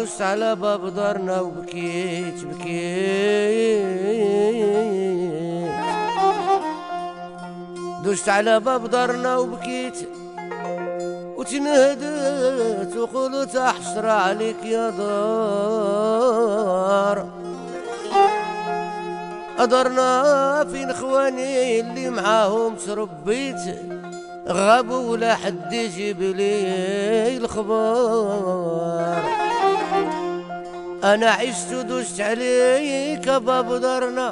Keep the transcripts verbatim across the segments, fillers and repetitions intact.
دوست على باب دارنا وبكيت بكيت، دوست على باب دارنا وبكيت وتنهدت وقلت احسر عليك يا دار. قدرنا فين خواني اللي معاهم تربيت، غابوا ولا حد يجيب لي الخبار. انا عشت ودوست عليك باب دارنا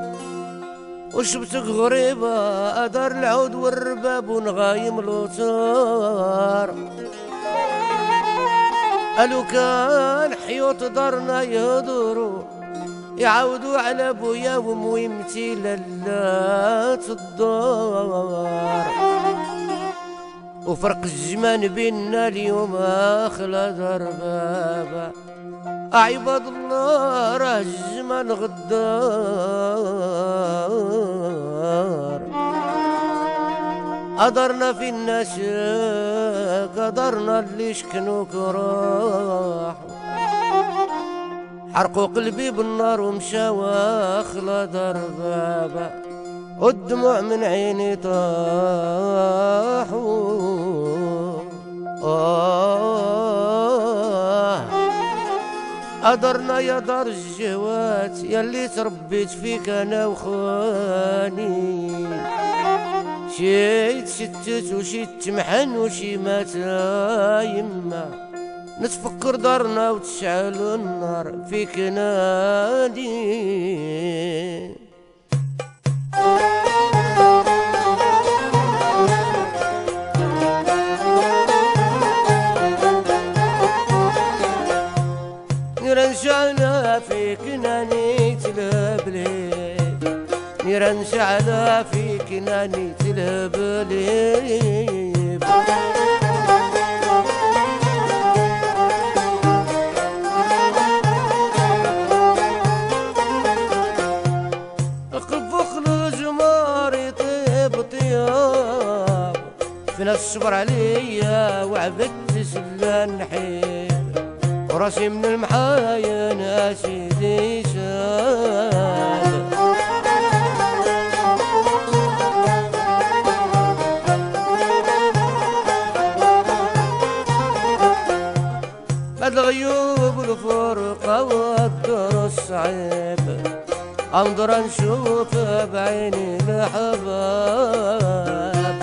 وشبتك غريبة أدار العود والرباب ونغايم الوتار. قالوا كان حيوط دارنا يهدروا يعاودوا على بويا ومويمتي للات الدار. وفرق الزمان بيننا اليوم أخلى دربابا، عباد الله راه الزمان غدار. قدرنا في الناس قدرنا اللي شكنوك راحوا، حرقوا قلبي بالنار ومشاوا أخلى دربابا، والدموع من عيني طاحوا. آه قدرنا يا دار الجوات ياللي تربيت فيك انا وخواني، شي تشتت وشي تمحن وشي مات يما، نتفكر دارنا وتشعل النار فيك نادي. نيران شعلة فيك ناني تلهب ليب، نيران شعلة فيك ناني تلهب ليب. اقف اخرج ماري طيب طياب، في ناس صبر عليا وعبدت سلان نحيب، وراسي من المحايا ناسي ذي شاب. بعد الغيوب والفرقة والدور الصعيب، انظر نشوف بعيني الحباب.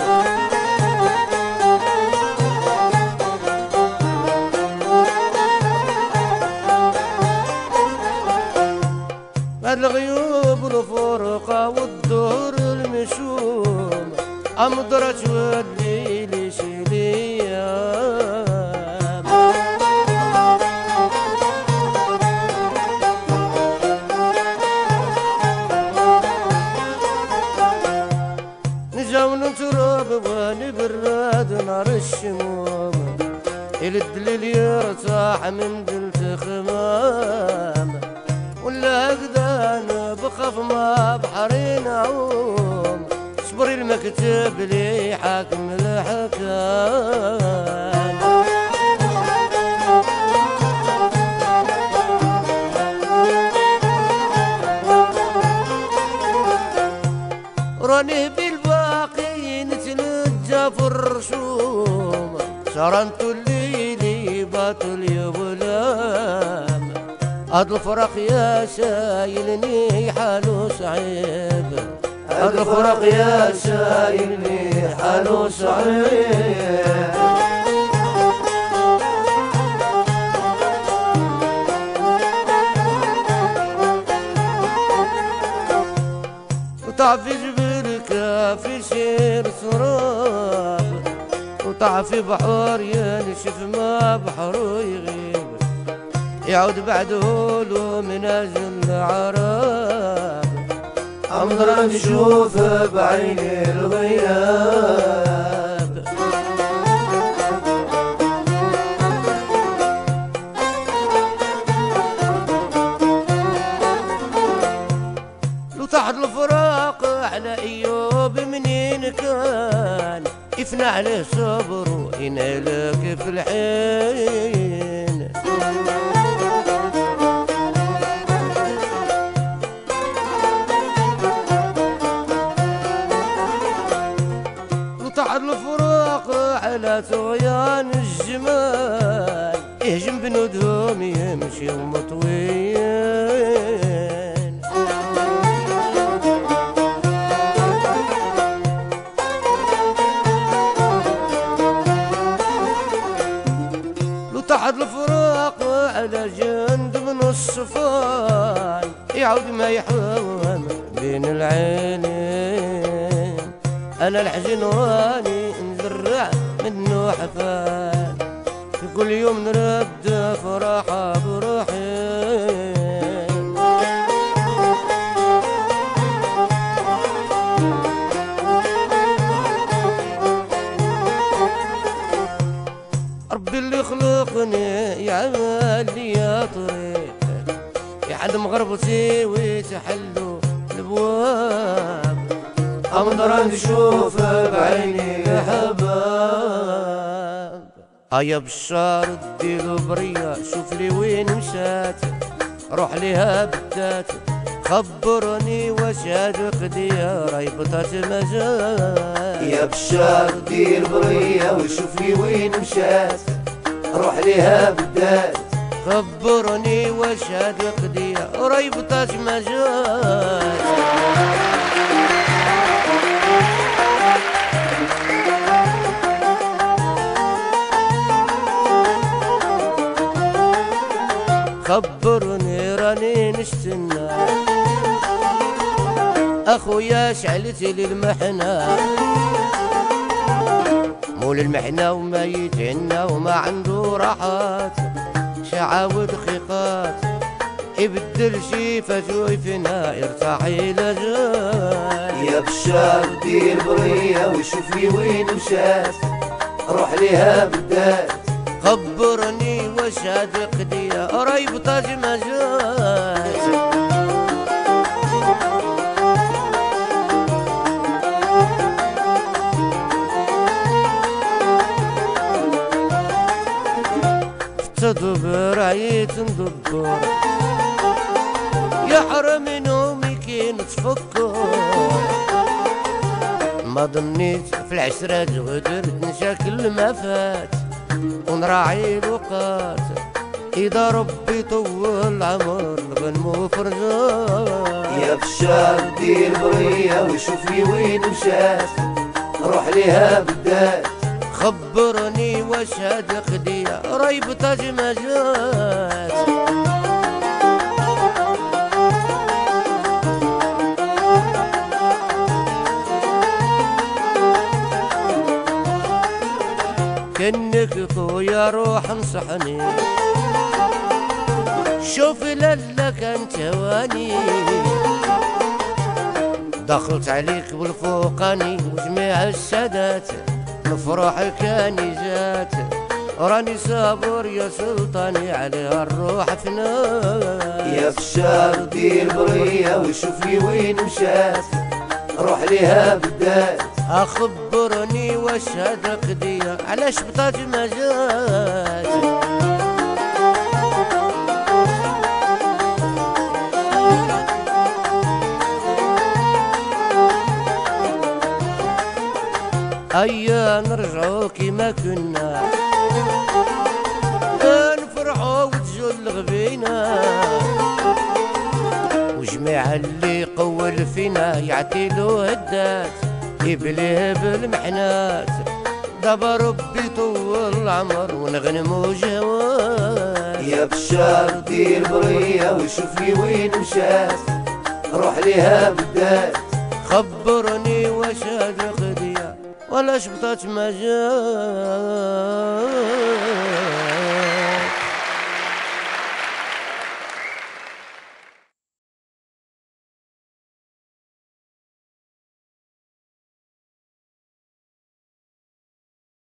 بعد الغيوب والفرقة والدور المشوم، أمضرة تولي لي شي ليام. نجاو نتراب ونبرد نار الشموم، الدليل يرتاح من دلت خمام، ولا هكذا بخاف ما بحري نعوم، صبري المكتب لي حاكم الحكام. راني بالباقي نتلجى في الرشوم، سرنت الليلي باطل يا غلام. هاد الفرق يا سايلني حالو صعيب، هاد الفرق يا سايلني حالو صعيب. وطاع في جبل كافي سير سراب، وطاع في بحر ينشف ما بحره يغيب، يعود بعده لو من أجل العرب، أمضر نشوف بعيني الغياب. لو تحت الفراق على أيوب منين كان، يفنى عليه صبر وينالك في الحين. على طغيان الجمال يهجم بنودهم يمشي مطويين. لو تحت الفراق على جند من الصفان يعود ما يحوم بين العينين. انا الحزن راني نزرع منه حفان في كل يوم نرد فرحة بروحين. ربي اللي خلقني يعمل لي طريق يحلم غربتي ويتحلوا الابواب. أمضر نشوف بعيني يا حباب. أيا بشار اديله برية شوف لي وين مشات روح ليها بدات خبرني واش هاد ديار يبطات مجال. يا بشار دير برية وشوف لي وين مشات روح ليها بدات خبرني واش هاد قضية ريبطات مجال. خبرني راني نستنى اخويا شعلت لي المحنة مول المحنة وما يتعنى وما عنده راحات شعاود خيقات يبدل شي فتوي فينا يرتاح الى جال. يا بشار دير برية وشوف لي وين مشات روح ليها بدات خبرني واش هاد قضية ريبطات مجال. تدبر عيت ندبر يا حرام نومي كي نتفكر ما ظنيت في العشرات غدرت نشاكل ما فات ونراعي الوقات إذا ربي طول العمر نغنمو فرجات. يا بشار دير برية وشوف لي وين مشات روح ليها بدات خبرني واش هاد قضية ريبطات مجال. كنك خويا روح انصحني شوف لالا كان تواني دخلت عليك بالفوقاني وجميع السادات نفرح كاني جات راني صابر يا سلطاني عليها الروح فنان. يا بشار دير برية وشوف لي وين مشات روح ليها بدات اخبرني واش هاد قضية علاش بطات مجال. هيا نرجعو كيما كنا نفرحو وتجل غبينا وجميع اللي قول فينا يعطيلو هدات يبليه بالمحنات. دابا ربي طول العمر ونغنمو جواد. يا بشار دير برية وشوف لي وين مشات روح ليها بدات خبرني واش هاد قضية ولا شبطات مجال.